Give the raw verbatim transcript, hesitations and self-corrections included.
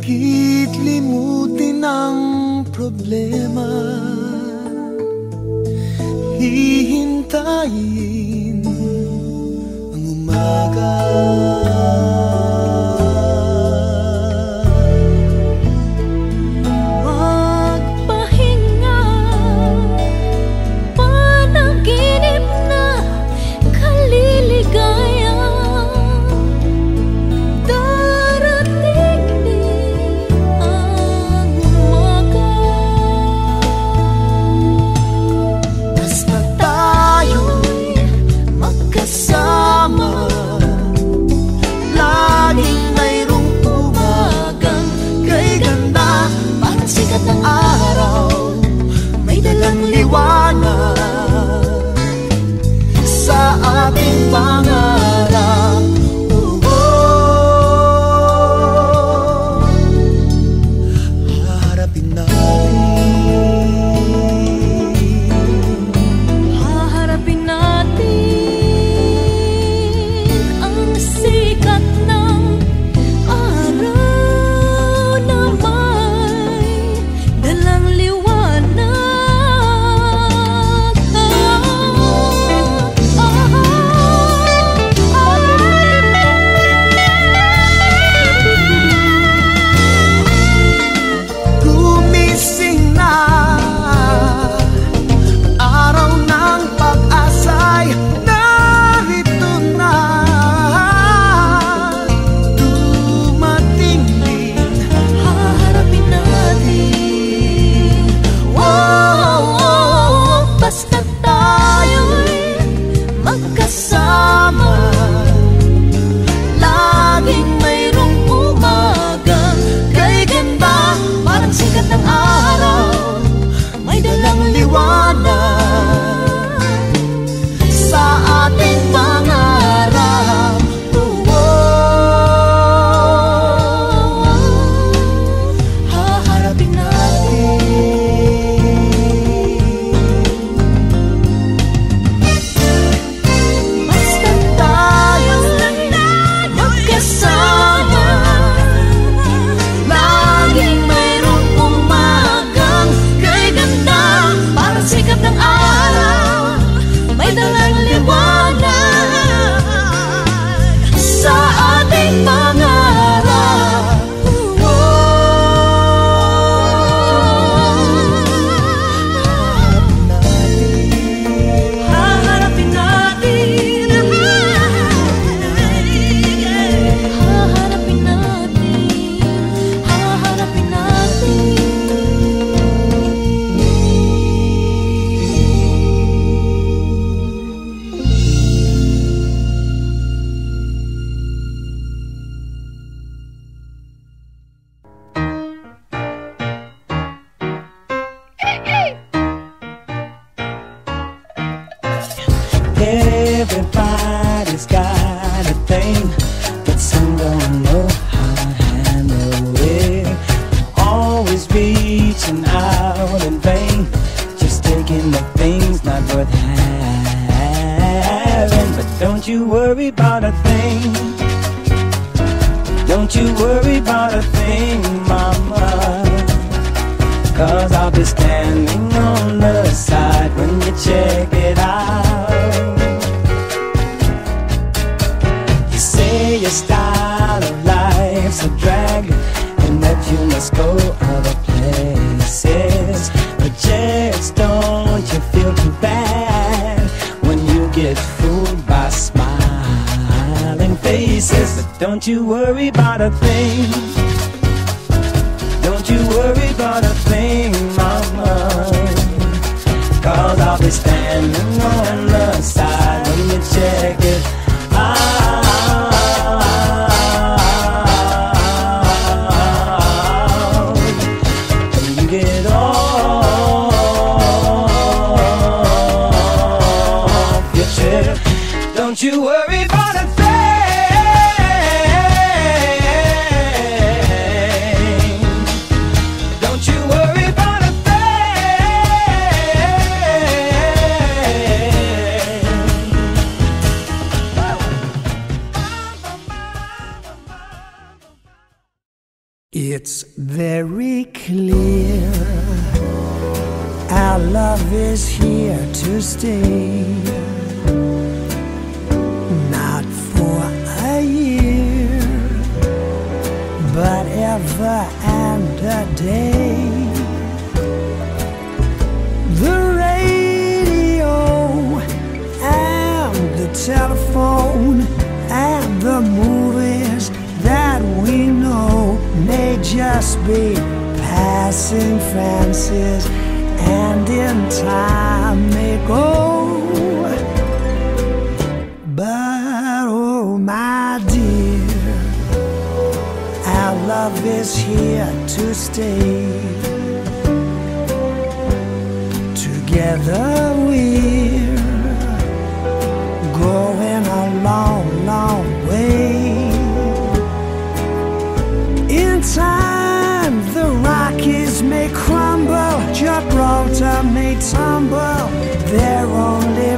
Bakit limutin ang problema? Hihintayin ang umaga. Magpahinga, panaginip na kaliligaya. Darating din ang umaga. Basta tayo'y magkasama, laging mayroong umagang kay ganda. Parang sikat ng araw, may dalang liwanag sa ating pangarap. Oh, oh. Haharapin natin, Haharapin natin ang sikat ng araw na may dalang liwanag. gumising na, araw ng pag-asa'y narito na. Dumating din, Haharapin natin. Oh, basta tayo'y magkasama, laging mayroong umagang kay ganda. Parang sikat ng araw, may dalang liwanag sa ating pangarap. Oh, oh. Haharapin natin, basta tayo'y magkasama, laging mayroong umagang kay ganda. Parang sikat ng araw, may dalang liwanag sa ating pangarap. Haharapin natin, haharapin natin, haharapin natin. Everybody's got a thing, but some don't know how to handle it. Always reaching out in vain, just taking the things not worth having. But don't you worry about a thing, don't you worry about a thing, mama, 'cause I'll be standing on the side when you check it out. You say your style of life's a drag and that you must go other places, but just don't you feel too bad when you get fooled by smiling faces. But don't you worry about a thing, don't you worry about a thing, mama, 'cause I'll be standing on the side when you check it out. When you get off your trip, don't you worry about a thing. It's very clear our love is here to stay, not for a year, but ever and a day. The radio and the telephone and the movies that we know may just be passing fancies, and in time may go. But oh my dear, our love is here to stay. Together we're going a long, long way. In time the Rockies may crumble, Gibraltar may tumble, they're only